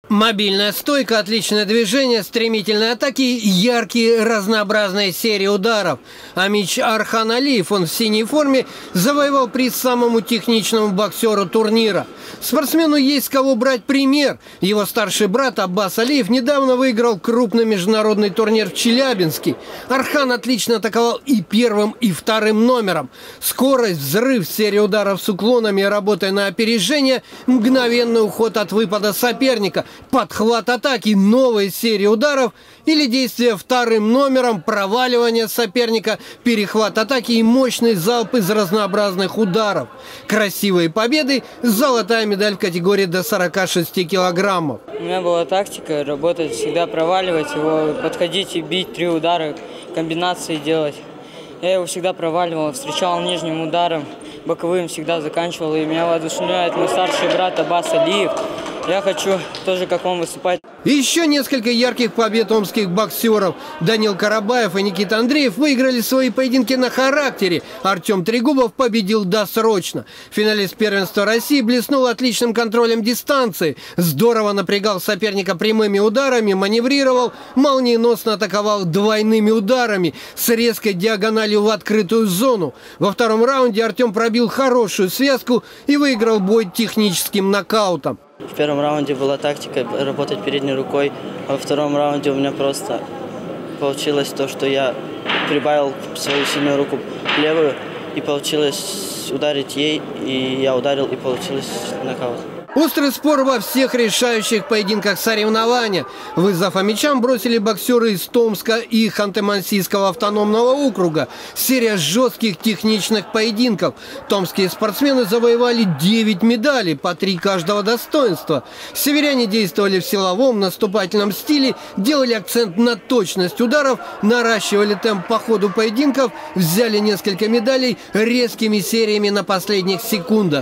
Мобильная стойка, отличное движение, стремительные атаки, яркие разнообразные серии ударов. Амич Архан Алиев, он в синей форме, завоевал приз самому техничному боксеру турнира. Спортсмену есть с кого брать пример. Его старший брат Аббас Алиев недавно выиграл крупный международный турнир в Челябинске. Архан отлично атаковал и первым, и вторым номером. Скорость, взрыв, серия ударов с уклонами и работая на опережение, мгновенный уход от выпада соперника, подхват атаки, новая серия ударов или действие вторым номером, проваливание соперника, перехват атаки и мощный залп из разнообразных ударов. Красивые победы, золотая медаль в категории до 46 килограммов. У меня была тактика работать, всегда проваливать его, подходить и бить 3 удара, комбинации делать. Я его всегда проваливал, встречал нижним ударом, боковым всегда заканчивал. И меня воодушевляет мой старший брат Аббас Алиев. Я хочу тоже как он выступать. Еще несколько ярких побед омских боксеров. Данил Карабаев и Никита Андреев выиграли свои поединки на характере. Артем Трегубов победил досрочно. Финалист первенства России блеснул отличным контролем дистанции. Здорово напрягал соперника прямыми ударами, маневрировал, молниеносно атаковал двойными ударами с резкой диагональю в открытую зону. Во втором раунде Артем пробил хорошую связку и выиграл бой техническим нокаутом. В первом раунде была тактика работать передней рукой, а во втором раунде у меня просто получилось то, что я прибавил свою сильную руку левую, и получилось ударить ей, и я ударил, и получилось нокаут. Острый спор во всех решающих поединках соревнования. Вызов амичам бросили боксеры из Томска и Ханты-Мансийского автономного округа. Серия жестких техничных поединков. Томские спортсмены завоевали 9 медалей, по 3 каждого достоинства. Северяне действовали в силовом наступательном стиле, делали акцент на точность ударов, наращивали темп по ходу поединков, взяли несколько медалей резкими сериями на последних секундах.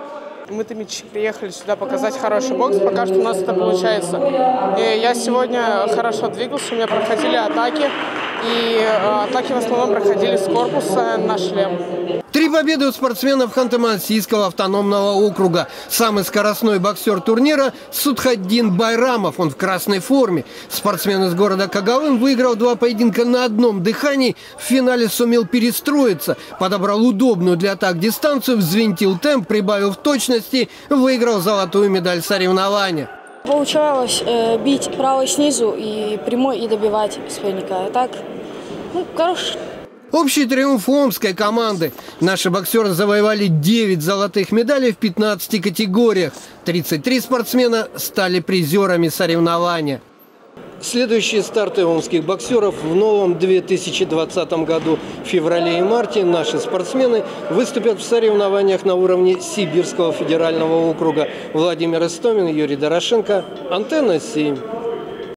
Мы приехали сюда показать хороший бокс, пока что у нас это получается. И я сегодня хорошо двигался, у меня проходили атаки, и атаки в основном проходили с корпуса на шлем. 3 победы у спортсменов Ханты-Мансийского автономного округа. Самый скоростной боксер турнира Судхаддин Байрамов, он в красной форме. Спортсмен из города Когалым выиграл 2 поединка на одном дыхании. В финале сумел перестроиться, подобрал удобную для атак дистанцию, взвинтил темп, прибавил в точности, выиграл золотую медаль соревнования. Получалось бить правой снизу и прямой и добивать соперника. А так, хороший. Общий триумф омской команды. Наши боксеры завоевали 9 золотых медалей в 15 категориях. 33 спортсмена стали призерами соревнования. Следующие старты омских боксеров в новом 2020 году. В феврале и марте наши спортсмены выступят в соревнованиях на уровне Сибирского федерального округа. Владимир Истомин, Юрий Дорошенко, Антенна 7.